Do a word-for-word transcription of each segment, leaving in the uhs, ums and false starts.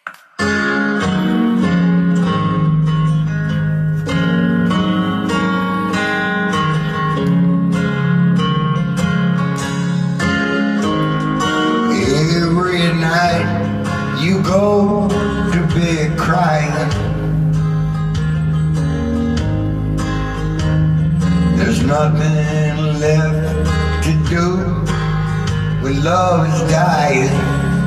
Every night you go to bed crying. There's nothing left to do when love is dying.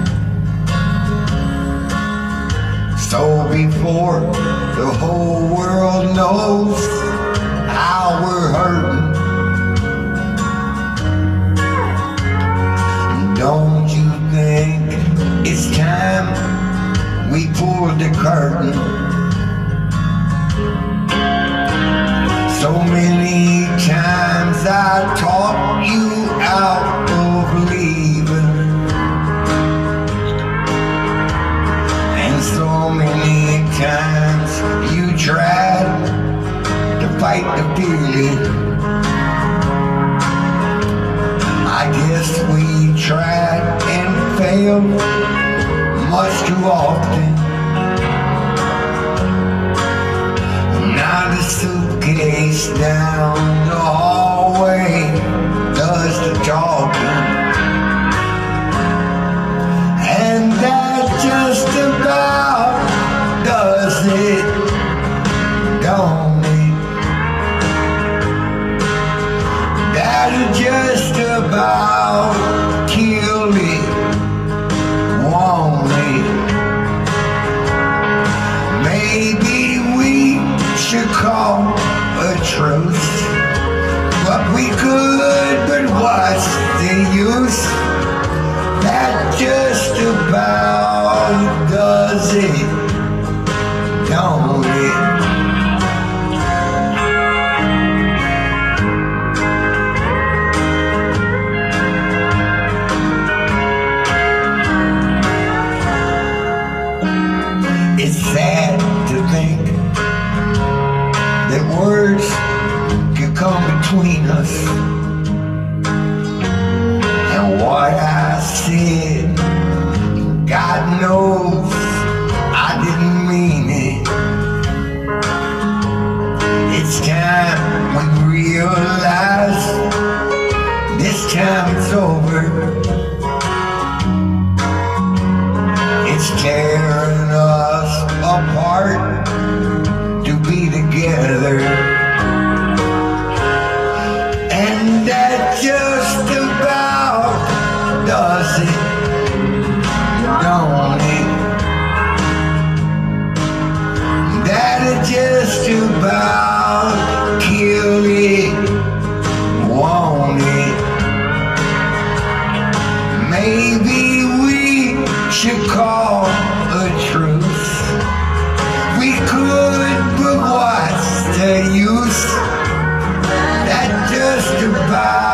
So before the whole world knows how we're hurting, don't you think it's time we pulled the curtain? So many times I talked you out of leaving, and so many times you tried to fight the feeling. I guess we tried and failed much too often. Now the suitcase down the hallway does the talking, and that just about does it, don't it? That'll just about kill it, won't it? Maybe we should call a truce, but we could, but what's the use? That just about does it, don't it? It's sad to think that words could come between us, and what I said, God knows I didn't mean it. It's time we realize this time it's over. It's tearing us apart to be together, and that just about does it, don't it? That'll just about kill it, won't it? Maybe we should call a truce. We could, but what's the use? That just about